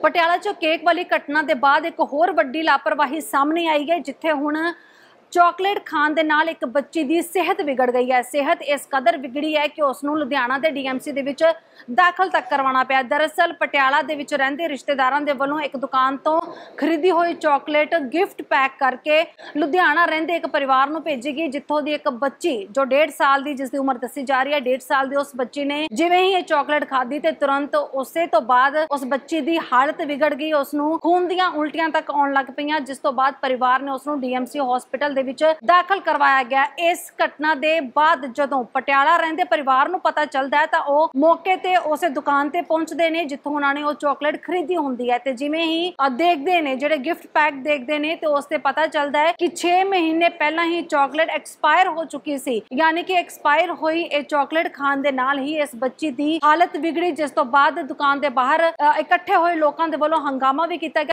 ਪਟਿਆਲਾ 'ਚ ਕੇਕ ਵਾਲੀ ਘਟਨਾ ਦੇ ਬਾਅਦ ਇੱਕ ਹੋਰ ਵੱਡੀ ਲਾਪਰਵਾਹੀ ਸਾਹਮਣੇ ਆਈ ਹੈ, ਜਿੱਥੇ ਹੁਣ चॉकलेट खान दे नाल एक बच्ची दी सेहत बिगड़ गई है। सेहत इस कदर बिगड़ी है कि उसनूं लुधियाना दे डीएमसी दे विच दाखल तक करवाना पिया। दरअसल पटियाला दे विच रहिंदे रिश्तेदारां दे वल्लों एक दुकान तो खरीदी हुई चॉकलेट गिफ्ट पैक करके लुधियाना रहिंदे एक परिवार नूं भेजी गई, जिथों दी एक बच्ची जो 1.5 साल दी, जिसदी उम्र दसी जा रही है 1.5 साल दी, उस बच्ची ने जिवें ही ये चॉकलेट खाधी ते तुरंत उसे तो बाद उस बच्ची दी हालत बिगड़ गई। उसनूं खून दीआं उल्टियां तक आउण लग पईआं, जिस तो बाद परिवार ने उसनूं डीएमसी हॉस्पिटल दाखल करवाया गया। इस घटना के बाद जदों पटियाला रहिंदे परिवार नूं पता चलदा है तां ओह मौके ते उस दुकान ते पहुंचदे ने जिथों उन्हां ने ओह चॉकलेट खरीदी हुंदी है। ते जिवें ही देखदे ने जिहड़े गिफ्ट पैक देखदे ने ते उस ते पता चलदा है कि 6 महीने पहलां ही चॉकलेट एक्सपायर हो चुकी सी, यानी कि एक्सपायर हुई इह चॉकलेट खाण दे नाल ही इस बच्ची दी हालत बिगड़ी, जिस तो बाद दुकान दे बाहर इकट्ठे होए लोकां दे वल्लों हंगामा भी कीता गया।